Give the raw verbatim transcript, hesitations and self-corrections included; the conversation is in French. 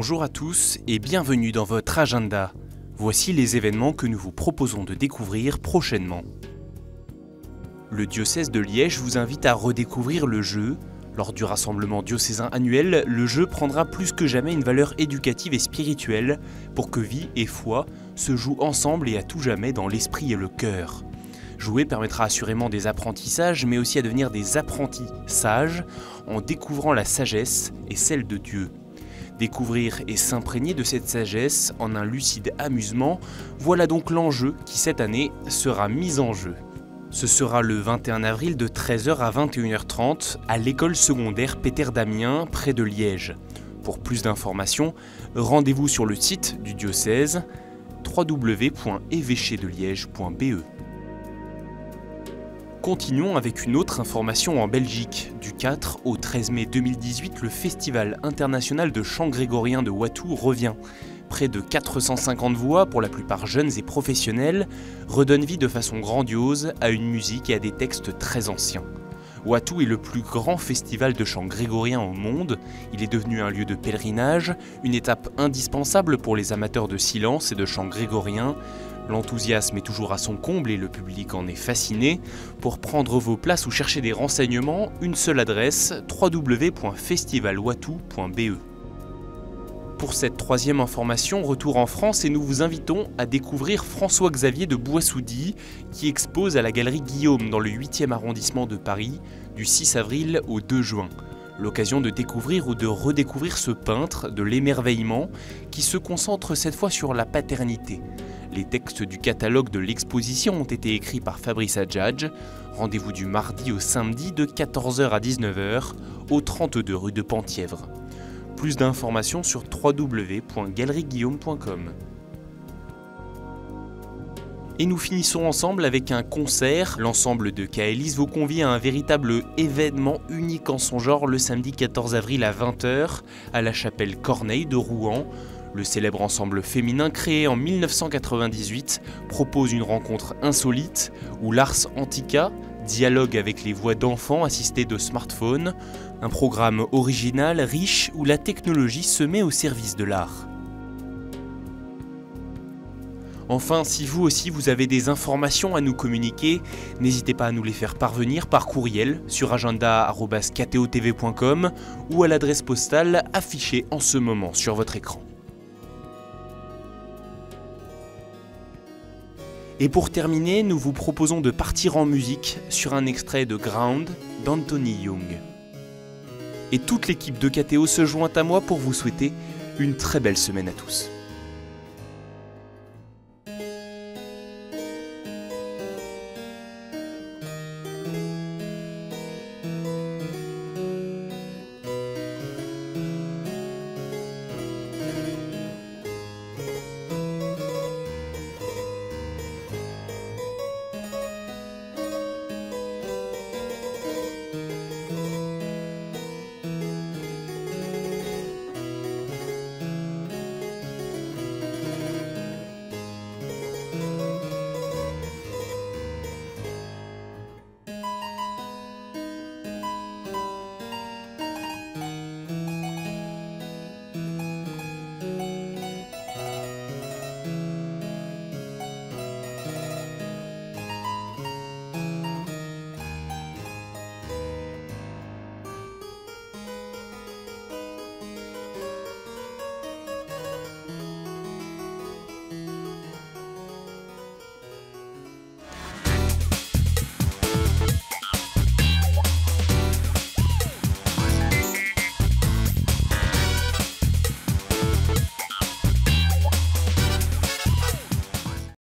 Bonjour à tous et bienvenue dans votre agenda. Voici les événements que nous vous proposons de découvrir prochainement. Le diocèse de Liège vous invite à redécouvrir le jeu. Lors du rassemblement diocésain annuel, le jeu prendra plus que jamais une valeur éducative et spirituelle pour que vie et foi se jouent ensemble et à tout jamais dans l'esprit et le cœur. Jouer permettra assurément des apprentissages, mais aussi à devenir des apprentis sages en découvrant la sagesse et celle de Dieu. Découvrir et s'imprégner de cette sagesse en un lucide amusement, voilà donc l'enjeu qui cette année sera mis en jeu. Ce sera le vingt et un avril de treize heures à vingt et une heures trente à l'école secondaire Péter Damien près de Liège. Pour plus d'informations, rendez-vous sur le site du diocèse w w w point évêché de liège point b e. Continuons avec une autre information en Belgique. Du quatre au treize mai deux mille dix-huit, le Festival international de chant grégorien de Watou revient. Près de quatre cent cinquante voix, pour la plupart jeunes et professionnelles, redonnent vie de façon grandiose à une musique et à des textes très anciens. Watou est le plus grand festival de chant grégorien au monde. Il est devenu un lieu de pèlerinage, une étape indispensable pour les amateurs de silence et de chant grégorien. L'enthousiasme est toujours à son comble et le public en est fasciné. Pour prendre vos places ou chercher des renseignements, une seule adresse w w w point festival watou point b e. Pour cette troisième information, retour en France et nous vous invitons à découvrir François-Xavier de Boissoudy qui expose à la galerie Guillaume dans le huitième arrondissement de Paris du six avril au deux juin. L'occasion de découvrir ou de redécouvrir ce peintre de l'émerveillement qui se concentre cette fois sur la paternité. Les textes du catalogue de l'exposition ont été écrits par Fabrice Adjadj. Rendez-vous du mardi au samedi de quatorze heures à dix-neuf heures au trente-deux rue de Penthièvre. Plus d'informations sur w w w point galerie guillaume point com. Et nous finissons ensemble avec un concert. L'ensemble de Kaelis vous convie à un véritable événement unique en son genre le samedi quatorze avril à vingt heures à la chapelle Corneille de Rouen. Le célèbre ensemble féminin créé en mille neuf cent quatre-vingt-dix-huit propose une rencontre insolite où l'Ars Antica dialogue avec les voix d'enfants assistés de smartphones. Un programme original, riche, où la technologie se met au service de l'art. Enfin, si vous aussi vous avez des informations à nous communiquer, n'hésitez pas à nous les faire parvenir par courriel sur agenda arobase k t o t v point com ou à l'adresse postale affichée en ce moment sur votre écran. Et pour terminer, nous vous proposons de partir en musique sur un extrait de Ground d'Anthony Young. Et toute l'équipe de K T O se joint à moi pour vous souhaiter une très belle semaine à tous.